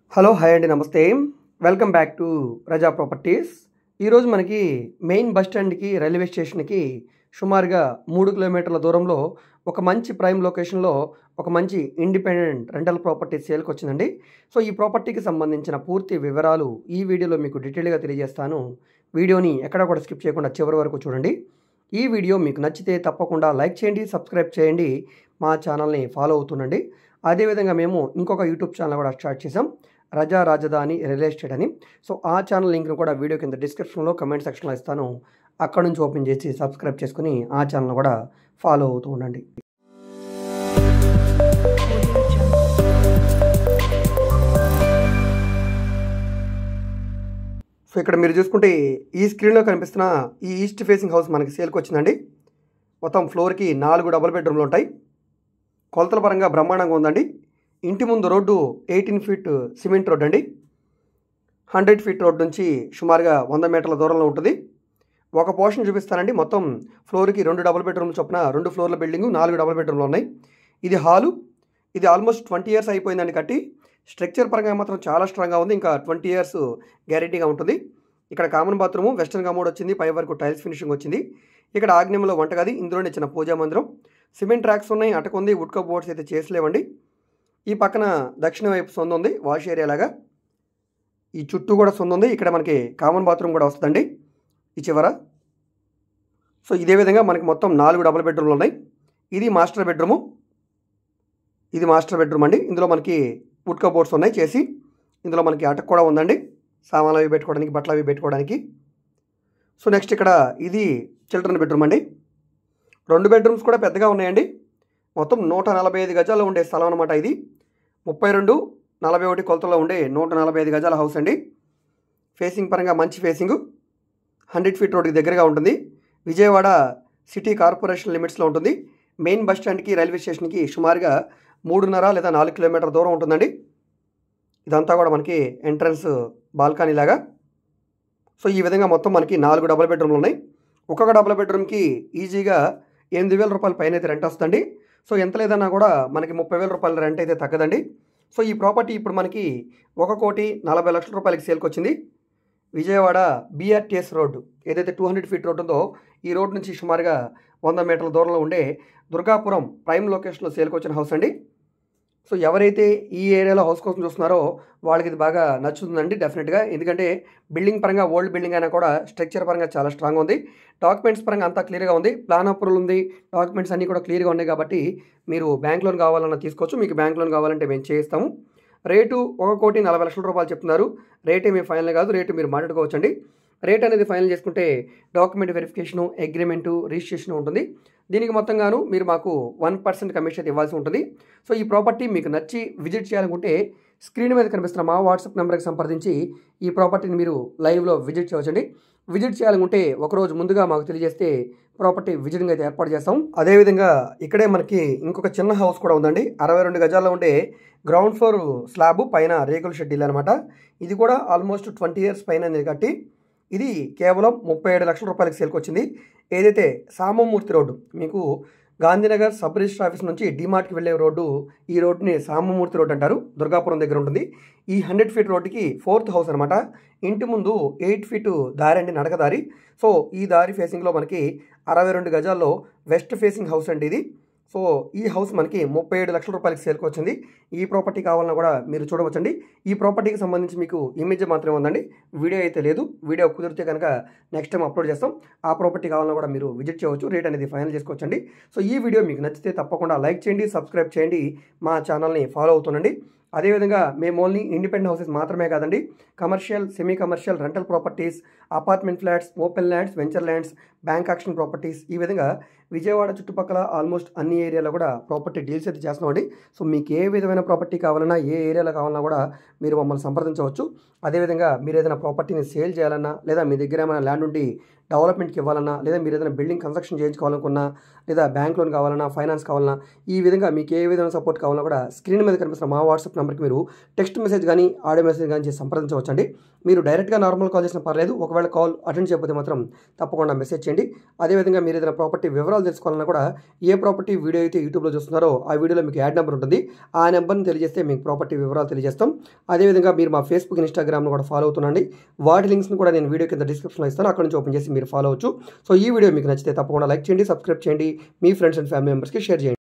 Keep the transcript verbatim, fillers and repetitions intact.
Hello hi అండి, నమస్తే. Welcome back to Raza properties. ఈరోజు మనకి మెయిన్ బస్ స్టాండ్కి రైల్వే స్టేషన్కి సుమారుగా మూడు కిలోమీటర్ల దూరంలో ఒక మంచి ప్రైమ్ లొకేషన్లో ఒక మంచి ఇండిపెండెంట్ రెంటల్ ప్రాపర్టీ సేల్కి వచ్చిందండి. సో ఈ ప్రాపర్టీకి సంబంధించిన పూర్తి వివరాలు ఈ వీడియోలో మీకు డీటెయిల్గా తెలియజేస్తాను. వీడియోని ఎక్కడా కూడా స్కిప్ చేయకుండా చివరి వరకు చూడండి. ఈ వీడియో మీకు నచ్చితే తప్పకుండా లైక్ చేయండి, సబ్స్క్రైబ్ చేయండి, మా ఛానల్ని ఫాలో అవుతుండండి. అదేవిధంగా మేము ఇంకొక యూట్యూబ్ ఛానల్ కూడా స్టార్ట్ చేసాం, రజా రాజధాని రియల్ ఎస్టేట్ అని. సో ఆ ఛానల్ లింక్ను కూడా వీడియో కింద డిస్క్రిప్షన్లో కమెంట్ సెక్షన్లో ఇస్తాను. అక్కడ నుంచి ఓపెన్ చేసి సబ్స్క్రైబ్ చేసుకుని ఆ ఛానల్ కూడా ఫాలో అవుతూ ఉండండి. సో ఇక్కడ మీరు చూసుకుంటే ఈ స్క్రీన్లో కనిపిస్తున్న ఈ ఈస్ట్ ఫేసింగ్ హౌస్ మనకి సేల్కి వచ్చిందండి. మొత్తం ఫ్లోర్కి నాలుగు డబుల్ బెడ్రూమ్లు ఉంటాయి. కొలతల పరంగా బ్రహ్మాండంగా ఉందండి. ఇంటి ముందు road eighteen feet cement road అండి. హండ్రెడ్ ఫీట్ రోడ్ నుంచి సుమారుగా వంద మీటర్ల దూరంలో ఉంటుంది. ఒక పోర్షన్ చూపిస్తానండి. మొత్తం ఫ్లోర్కి రెండు డబుల్ బెడ్రూమ్లు చొప్పున రెండు ఫ్లోర్ల బిల్డింగ్, నాలుగు డబుల్ బెడ్రూమ్లు ఉన్నాయి. ఇది హాలు. ఇది ఆల్మోస్ట్ ట్వంటీ ఇయర్స్ అయిపోయిందండి కట్టి. స్ట్రక్చర్ పరంగా మాత్రం చాలా స్ట్రాంగ్గా ఉంది. ఇంకా ట్వంటీ ఇయర్స్ గ్యారెంటీగా ఉంటుంది. ఇక్కడ కామన్ బాత్రూము, వెస్టర్న్ కమోడ్ వచ్చింది, పై వరకు టైల్స్ ఫినిషింగ్ వచ్చింది. ఇక్కడ ఆగ్నేయంలో వంటగది, ఇందులోనే చిన్న పూజా మందిరం, సిమెంట్ ట్రాక్స్ ఉన్నాయి, అటకుంది, వుడ్ కప్ బోర్డ్స్ అయితే చేసలేవండి. ఈ పక్కన దక్షిణ వైపు సొంత ఉంది, వాష్ ఏరియా లాగా. ఈ చుట్టూ కూడా సొంత ఉంది. ఇక్కడ మనకి కామన్ బాత్రూమ్ కూడా వస్తుందండి ఈ చివర. సో ఇదే విధంగా మనకి మొత్తం నాలుగు డబుల్ బెడ్రూమ్లు ఉన్నాయి. ఇది మాస్టర్ బెడ్రూము. ఇది మాస్టర్ బెడ్రూమ్ అండి. ఇందులో మనకి వుడ్ కప్ బోర్డ్స్ ఉన్నాయి చేసి. ఇందులో మనకి అటక్ కూడా ఉందండి, సామాన్లు అవి పెట్టుకోవడానికి, బట్టలు అవి పెట్టుకోవడానికి. సో నెక్స్ట్ ఇక్కడ ఇది చిల్డ్రన్ బెడ్రూమ్ అండి. రెండు బెడ్రూమ్స్ కూడా పెద్దగా ఉన్నాయండి. మొత్తం నూట నలభై ఐదు గజాల్లో ఉండే స్థలం అనమాట ఇది. ముప్పై రెండు నలభై ఒకటి కొలతలో ఉండే నూట నలభై ఐదు గజాల హౌస్ అండి. ఫేసింగ్ పరంగా మంచి ఫేసింగు, హండ్రెడ్ ఫీట్ రోడ్కి దగ్గరగా ఉంటుంది. విజయవాడ సిటీ కార్పొరేషన్ లిమిట్స్లో ఉంటుంది. మెయిన్ బస్ స్టాండ్కి రైల్వే స్టేషన్కి సుమారుగా మూడున్నర లేదా నాలుగు కిలోమీటర్ దూరం ఉంటుందండి. ఇదంతా కూడా మనకి ఎంట్రన్స్ బాల్కనీ లాగా. సో ఈ విధంగా మొత్తం మనకి నాలుగు డబుల్ బెడ్రూమ్లు ఉన్నాయి. ఒక్కొక్క డబుల్ బెడ్రూమ్కి ఈజీగా ఎనిమిది వేల రూపాయల పైన అయితే రెంట్ వస్తుందండి. సో ఎంత లేదన్నా కూడా మనకి ముప్పై వేల రూపాయల రెంట్ అయితే తగ్గదండి. సో ఈ ప్రాపర్టీ ఇప్పుడు మనకి ఒక కోటి నలభై లక్షల రూపాయలకి సేల్కి వచ్చింది. విజయవాడ బీఆర్టీఎస్ రోడ్డు, ఏదైతే టూ హండ్రెడ్ ఫీట్ రోడ్ ఉందో ఈ రోడ్ నుంచి సుమారుగా వంద మీటర్ల దూరంలో ఉండే దుర్గాపురం ప్రైమ్ లొకేషన్లో సేల్కి వచ్చిన హౌస్ అండి. సో ఎవరైతే ఈ ఏరియాలో హౌస్ కోసం చూస్తున్నారో వాళ్ళకి ఇది బాగా నచ్చుతుందండి డెఫినెట్గా. ఎందుకంటే బిల్డింగ్ పరంగా ఓల్డ్ బిల్డింగ్ అయినా కూడా స్ట్రక్చర్ పరంగా చాలా స్ట్రాంగ్ ఉంది. డాక్యుమెంట్స్ పరంగా అంతా క్లియర్గా ఉంది. ప్లాన్ అప్రూవల్ ఉంది, డాక్యుమెంట్స్ అన్నీ కూడా క్లియర్గా ఉన్నాయి. కాబట్టి మీరు బ్యాంక్ లోన్ కావాలన్నా తీసుకోవచ్చు. మీకు బ్యాంక్ లోన్ కావాలంటే మేము చేయిస్తాము. రేటు ఒక కోటి నలభై లక్షల రూపాయలు చెప్తున్నారు. రేట్ ఏమీ ఫైనల్ కాదు, రేటు మీరు మాట్లాడుకోవచ్చండి. రేట్ అనేది ఫైనల్ చేసుకుంటే డాక్యుమెంట్ వెరిఫికేషను, అగ్రిమెంటు, రిజిస్ట్రేషన్ ఉంటుంది. దీనికి మొత్తంగాను మీరు మాకు వన్ పర్సెంట్ కమిషన్ ఇవ్వాల్సి ఉంటుంది. సో ఈ ప్రాపర్టీ మీకు నచ్చి విజిట్ చేయాలనుకుంటే స్క్రీన్ మీద కనిపిస్తున్న మా వాట్సాప్ నెంబర్కి సంప్రదించి ఈ ప్రాపర్టీని మీరు లైవ్లో విజిట్ చేయవచ్చండి. విజిట్ చేయాలనుకుంటే ఒకరోజు ముందుగా మాకు తెలియజేస్తే ప్రాపర్టీ విజిటింగ్ అయితే ఏర్పాటు చేస్తాం. అదేవిధంగా ఇక్కడే మనకి ఇంకొక చిన్న హౌస్ కూడా ఉందండి. అరవై రెండు గజాల్లో ఉండే గ్రౌండ్ ఫ్లోర్ స్లాబ్, పైన రేకుల షెడ్ ఇల్లు అనమాట. ఇది కూడా ఆల్మోస్ట్ ట్వంటీ ఇయర్స్ పైన కట్టి ఇది కేవలం ముప్పై ఏడు లక్షల రూపాయలకి సేల్కి వచ్చింది. ఏదైతే సామమూర్తి రోడ్డు, మీకు గాంధీనగర్ సబ్ రిజిస్టర్ ఆఫీస్ నుంచి డిమార్ట్కి వెళ్ళే రోడ్డు, ఈ రోడ్డుని సామమూర్తి రోడ్డు అంటారు, దుర్గాపురం దగ్గర ఉంటుంది. ఈ హండ్రెడ్ ఫీట్ రోడ్డుకి ఫోర్త్ హౌస్ అనమాట. ఇంటి ముందు ఎయిట్ ఫీటు దారి అండి, నడక దారి. సో ఈ దారి ఫేసింగ్లో మనకి అరవై రెండు గజాల్లో వెస్ట్ ఫేసింగ్ హౌస్ అండి ఇది. సో ఈ హౌస్ మనకి ముప్పై ఏడు లక్షల రూపాయలకి సేల్కి వచ్చింది. ఈ ప్రాపర్టీ కావాలన్నా కూడా మీరు చూడవచ్చండి. ఈ ప్రాపర్టీకి సంబంధించి మీకు ఇమేజ్ మాత్రమే ఉందండి, వీడియో అయితే లేదు. వీడియో కుదిరితే కనుక నెక్స్ట్ టైం అప్లోడ్ చేస్తాం. ఆ ప్రాపర్టీ కావాలన్నా కూడా మీరు విజిట్ చేయవచ్చు. రేట్ అనేది ఫైనల్ చేసుకోవచ్చండి. సో ఈ వీడియో మీకు నచ్చితే తప్పకుండా లైక్ చేయండి, సబ్స్క్రైబ్ చేయండి, మా ఛానల్ని ఫాలో అవుతుండండి. అదేవిధంగా మేము ఓన్లీ ఇండిపెండెంట్ హౌసెస్ మాత్రమే కాదండి, commercial, semi commercial, rental properties, apartment flats, open lands, venture lands, bank auction properties, ఈ విధంగా విజయవాడ చుట్టుపక్కల ఆల్మోస్ట్ అన్ని ఏరియాలో కూడా ప్రాపర్టీ డీల్స్ అయితే చేస్తున్నామండి. సో మీకు ఏ విధమైన ప్రాపర్టీ కావాలన్నా, ఏ ఏరియాలో కావాలన్నా కూడా మీరు మమ్మల్ని సంప్రదించవచ్చు. అదేవిధంగా మీరు ఏదైనా ప్రాపర్టీని సేల్ చేయాలన్నా, లేదా మీ దగ్గర ఏమైనా ల్యాండ్ ఉండి డెవలప్మెంట్కి ఇవ్వాలన్నా, లేదా మీరు ఏదైనా బిల్డింగ్ కన్స్ట్రక్షన్ చేయించుకోవాలనుకున్నా, లేదా బ్యాంక్ లోన్ కావాలన్నా, ఫైనాన్స్ కావాలన్నా, ఈ విధంగా మీకు ఏ విధమైన సపోర్ట్ కావాలన్నా కూడా స్క్రీన్ మీద కనిపిస్తున్న మా వాట్సాప్ నెంబర్కి మీరు టెక్స్ట్ మెసేజ్ కానీ ఆడియో మెసేజ్ కానీ చేసి సంప్రదించవచ్చండి. మీరు డైరెక్ట్గా నార్మల్ కాల్ చేసినా పర్లేదు. ఒకవేళ కాల్ అటెండ్ చేయకపోతే మాత్రం తప్పకుండా మెసేజ్ చేయండి. అదేవిధంగా మీరు ఏదైనా ప్రాపర్టీ వివరాలు తెలుసుకోవాలన్నా కూడా ఏ ప్రాపర్టీ వీడియో అయితే యూట్యూబ్లో చూస్తున్నారో ఆ వీడియోలో మీకు యాడ్ నెంబర్ ఉంటుంది. ఆ నెంబర్ని తెలియజేస్తే మీకు ప్రాపర్టీ వివరాలు తెలియజేస్తాం. అదేవిధంగా మీరు మా ఫేస్బుక్, ఇన్స్టాగ్రామ్ను కూడా ఫాలో అవుతుండండి. వాటి లింక్స్ని కూడా నేను వీడియో కింద డిస్క్రిప్షన్లో ఇస్తాను. అక్కడ నుంచి ఓపెన్ చేసి మీరు ఫాలో అవచ్చు. సో ఈ వీడియో మీకు నచ్చితే తప్పకుండా లైక్ చేయండి, సబ్స్క్రైబ్ చేయండి, మీ ఫ్రెండ్స్ అండ్ ఫ్యామిలీ మెంబర్స్కి షేర్ చేయండి.